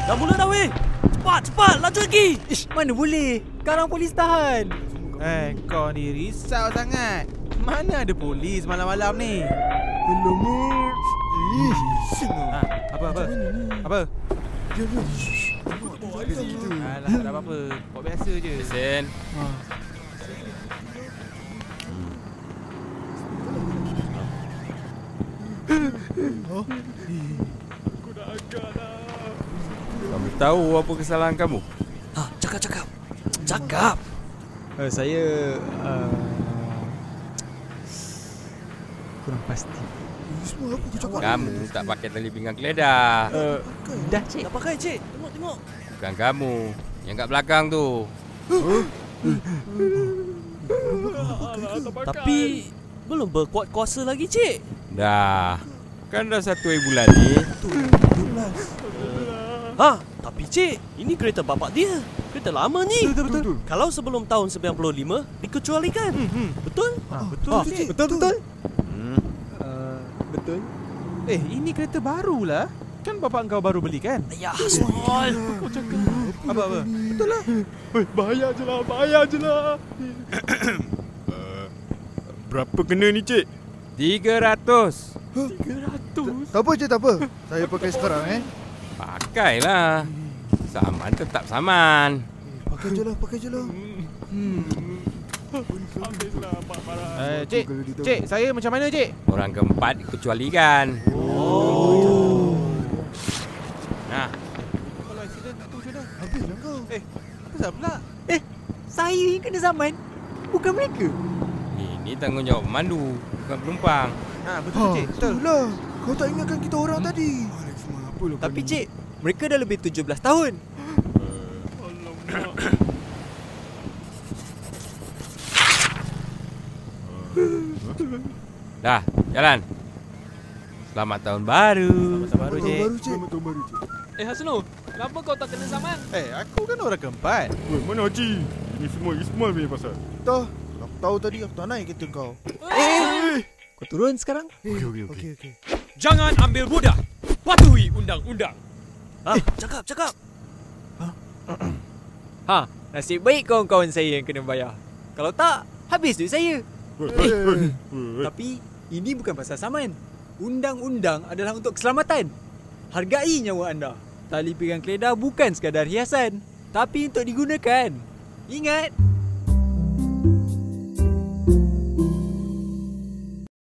Dah mula dah weh. Cepat, laju lagi. Ish, mana boleh? Sekarang polis tahan. Kau ni risau sangat. Mana ada polis malam-malam ni? Alamak. Apa? Alah, tak ada apa-apa. Buat biasa je. Sen. Kamu tahu apa kesalahan kamu? Cakap. Saya kurang pasti. Semua apa kau cakap? Kamu tak pakai tali pinggang geledah. Dah cik. Dah pakai cik. Tengok. Bukan kamu. Yang kat belakang tu. Tapi belum berkuat kuasa lagi cik. Dah. Kan dah 1 hari bulan ni. Tapi cik, ini kereta bapak dia. Kereta lama ni. Betul. Kalau sebelum tahun 95 dikecualikan. Betul? Betul cik. Betul. Hmm. Betul. Ini kereta baru lah. Kan bapak kau baru beli kan? Ya, Hasmul. Kau cakap. Apa? Betul lah. Bayar je lah. Berapa kena ni, cik? 300. Tak apa, cik, tak apa. Saya pakai sekarang, Pakailah. Saman tetap saman. Pakai je lah. Cik, saya macam mana cik? Orang keempat dikecualikan. Nah, Kalau accident tu sudah. Habislah kau. Kenapa pula? Saya yang kena saman. Bukan mereka. ini tanggungjawab pemandu, bukan penumpang. Betul cik. Betul. Itulah. Kau tak ingatkan kita orang tadi. Tapi cik, mereka dah lebih 17 tahun. Dah, jalan. Selamat tahun baru. Baru cik. Tahun baru, cik. Hasnul, kenapa kau tak kena saman? Aku kan orang keempat. Mana Haji? Ini semua Ismail punya pasal. Tak. Aku tahu tadi aku tak naik kereta kau. Kau turun sekarang? Okey. Jangan ambil mudah. Patuhi undang-undang. Cakap. Nasib baik kawan-kawan saya yang kena bayar. Kalau tak, habis duit saya. Tapi ini bukan pasal saman. Undang-undang adalah untuk keselamatan. Hargai nyawa anda. Tali pinggang keledar bukan sekadar hiasan, tapi untuk digunakan. Ingat,